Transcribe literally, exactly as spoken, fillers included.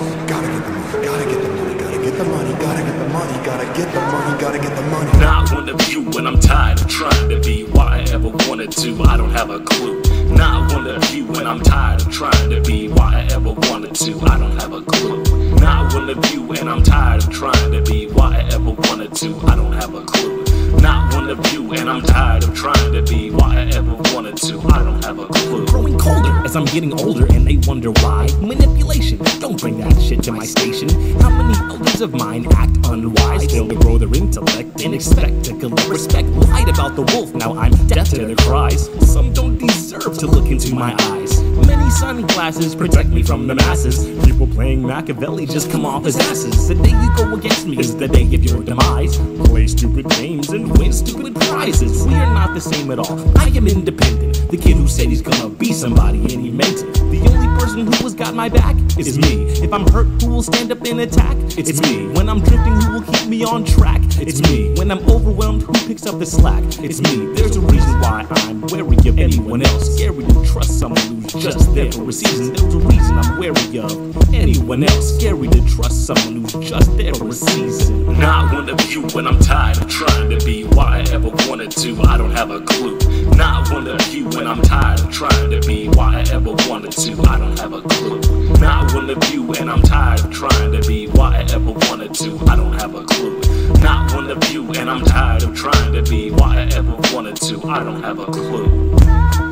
Gotta get the money, gotta get the money, gotta get the money, gotta get the money, gotta get the money, gotta get the money. Not one of you when I'm tired of trying to be why I ever wanted to, I don't have a clue. Not one of you when I'm tired of trying to be why I ever wanted to, I don't have a clue. Not one of you and I'm tired of trying to be why I ever wanted to, I don't have a clue. Not one of you and I'm tired of trying to be why I ever wanted to, I don't have a clue. Growing colder as I'm getting older and they wonder why. Manipulation, don't bring that shit to my station. How many elders of mine act unwise, fail to grow their intellect and expect to collect respect? Lied about the wolf, now I'm deaf to their cries. Some don't deserve to look into my eyes. Many sunglasses protect me from the masses. People playing Machiavelli just come off as asses. The day you go against me is the day of your demise. Play stupid games and win stupid prizes. We are not the same at all, I am independent. The kid who said he's gonna be somebody and he meant it. The only person who has got my back is me. If I'm hurt, who will stand up and attack? It's me. When I'm drifting, who will keep me on track? It's me. When I'm overwhelmed, who picks up the slack? It's me. There's a reason why I'm wary of anyone else. Scary to trust someone who's just there for a season. There's a reason I'm wary of anyone else. Scary to trust someone who's just there for a season. Not one of you when I'm tired of trying to be why I ever wanted to, I don't have a clue. Not one of you when I'm tired of trying to be why I ever wanted to, I don't have a clue. Not one of you and I'm tired of trying to be why I ever wanted to, I don't have a clue. Not one of you and I'm tired of trying to be why I ever wanted to, I don't have a clue.